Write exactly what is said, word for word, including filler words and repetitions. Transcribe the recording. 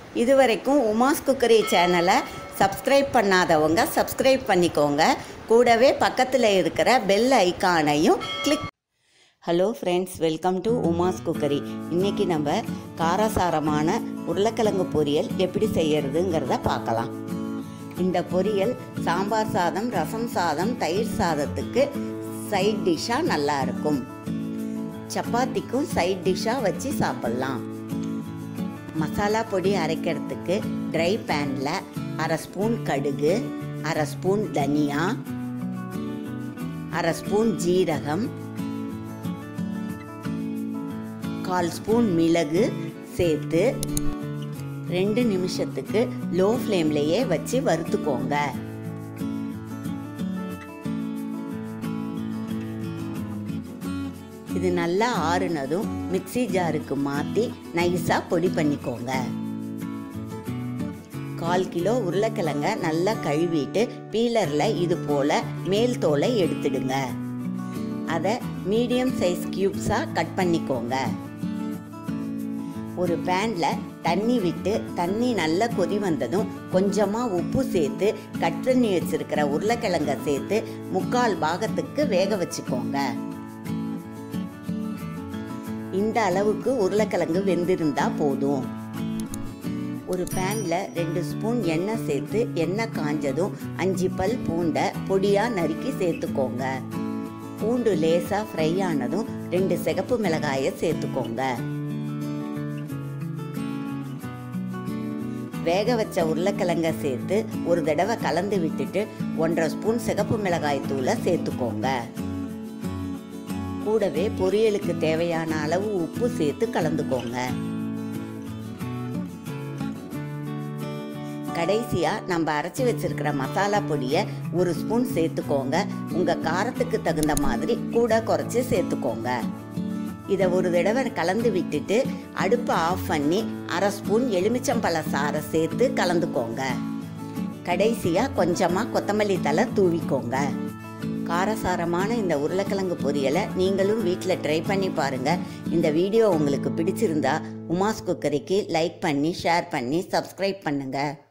இதுவரைக்கும் உமாஸ் குக்கரி சேனலை சப்ஸ்கிரைப் பண்ணாதவங்க சப்ஸ்கிரைப் பண்ணிக்கோங்க. கூடவே பக்கத்தில் இருக்கிற பெல் ஐகானையும் click. Hello friends, welcome to Uma's cookery. இன்றைக்கி நம்ம காரசாரமான உருளைக்கிழங்கு பொரியல் எப்படி செய்யறதுங்கிறத பார்க்கலாம். இந்த பொரியல் சாம்பார் சாதம், ரசம் சாதம், தயிர் சாதத்துக்கு சைட் டிஷ்ஷாக நல்லா இருக்கும். சப்பாத்திக்கும் சைட் டிஷ்ஷாக வச்சு சாப்பிட்லாம். மசாலா பொடி அரைக்கிறதுக்கு ட்ரை பேனில் அரை ஸ்பூன் கடுகு, அரை ஸ்பூன் தனியா, அரை ஸ்பூன் ஜீரகம், கால் ஸ்பூன் மிளகு சேர்த்து ரெண்டு நிமிஷத்துக்கு லோ ஃப்ளேம்லேயே வச்சு வறுத்துக்கோங்க. இது நல்லா ஆறுனதும் மிக்ஸி ஜாருக்கு மாற்றி நைஸாக பொடி பண்ணிக்கோங்க. கால் கிலோ உருளைக்கிழங்க நல்லா கழுவிட்டு பீலரில் இது போல் மேல் தோலை எடுத்துடுங்க. அதை மீடியம் சைஸ் க்யூப்ஸாக கட் பண்ணிக்கோங்க. ஒரு பேனில் தண்ணி விட்டு தண்ணி நல்லா கொதி வந்ததும் கொஞ்சமாக உப்பு சேர்த்து கட் பண்ணி வச்சிருக்கிற உருளைக்கிழங்க சேர்த்து முக்கால் பாகத்துக்கு வேக வச்சுக்கோங்க. இந்த அளவுக்கு உருளைக்கிழங்கு வெந்திருந்தா போதும். ஒரு பேனில் ரெண்டு ஸ்பூன் எண்ணெய் சேர்த்து எண்ணெய் காஞ்சதும் அஞ்சு பல் பூண்டை பொடியாக நறுக்கி சேர்த்துக்கோங்க. பூண்டு லேசாக ஃப்ரை ஆனதும் ரெண்டு சிகப்பு மிளகாயை சேர்த்துக்கோங்க. வேக வச்ச உருளைக்கிழங்க சேர்த்து ஒரு தடவை கலந்து விட்டுட்டு ஒன்றரை ஸ்பூன் சிகப்பு மிளகாய் தூளை சேர்த்துக்கோங்க. கூடவே பொரியலுக்கு தேவையான அளவு உப்பு சேர்த்து கலந்துக்கோங்க. கடைசியா நம்ம அரைச்சி வச்சிருக்கிற மசாலா பொடியை ஒரு ஸ்பூன் சேர்த்துக்கோங்க. உங்க காரத்துக்கு தகுந்த மாதிரி கூட குறைச்சி சேர்த்துக்கோங்க. இதை ஒரு தடவை கலந்து விட்டுட்டு அடுப்பை ஆஃப் பண்ணி அரை ஸ்பூன் எலுமிச்சம்பழ சாறை சேர்த்து கலந்துக்கோங்க. கடைசியாக கொஞ்சமாக கொத்தமல்லி தழை தூவிக்கோங்க. காரசாரமான இந்த உருளைக்கிழங்கு பொரியலை நீங்களும் வீட்டில் ட்ரை பண்ணி பாருங்கள். இந்த வீடியோ உங்களுக்கு பிடிச்சிருந்தா உமாஸ் குக்கரிக்கு லைக் பண்ணி ஷேர் பண்ணி சப்ஸ்கிரைப் பண்ணுங்கள்.